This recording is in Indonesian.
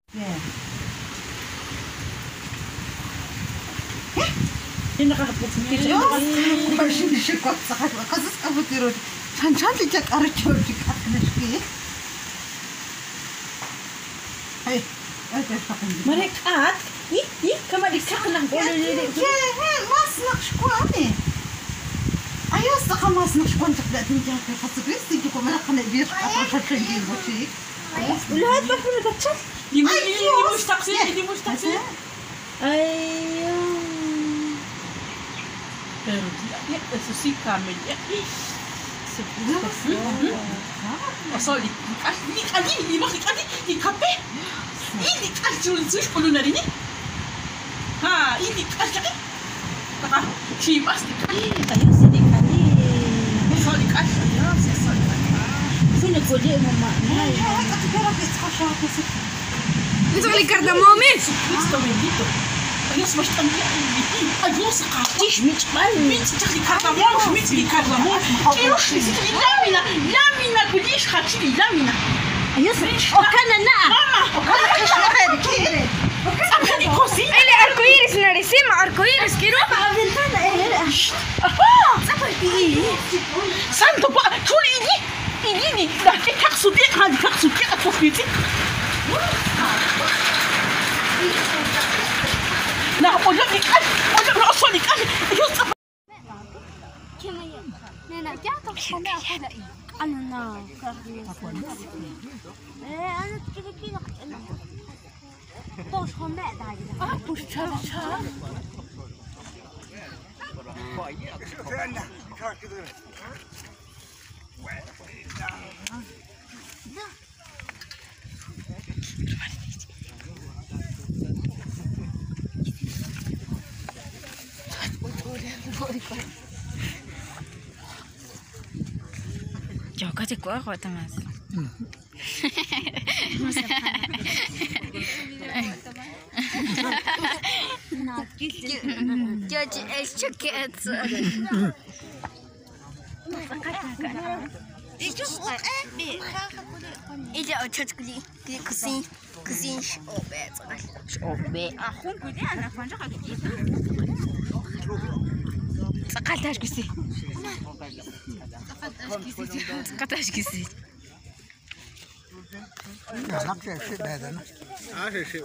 Yeah. Ini nakahapot sa kitchen. Question siya ko sa kanya. Kasi sa kabutiro. Chan-chan lihat arah jauh di kakaknya. Hey, ada apa? Mereka, kamu dikatakan nak boleh. Mas nak sekolah ni. Ayo sekarang mas nak sekolah tak tinggal ke kasut Kristi juga mereka nak biar apa kerja macam. Lihat apa nak cakap? Di mustaqsil. Ayo. Pero dia itu sih kami dia. Asal ini kape. Ini jual susu kalau nari ni. Ha, ini cakap. Taka, si pasti. Ayo sedih kali. Asal ya, asal. Sini kode mama. Itu kali kardamomi. Cristo bendito. Adiós, mas também. Adiós, Diz, mit de cardamomo, mit de cardamomo. Lâmina, kudish khachili lâmina. Adiós, okana na. Mama, okana kire. Sabe cozinha? Ele arco-íris na cima, arco-íris quero. A ventana é. Sabe que? Santo, tuli ini daqui taksudi atau fiti. Nah, olha só de casa. Nena, jatuh sama aku dah. Anu na, أنا كذا بوش هم dah. بوش شاب. Joga de cor, Thomas. George is chickens. إذا أشوف كذي شوبات أخون كذي أنا فانجا كذي سقطاش كذي سقطاش كذي نعم شيء هذا أنا شيء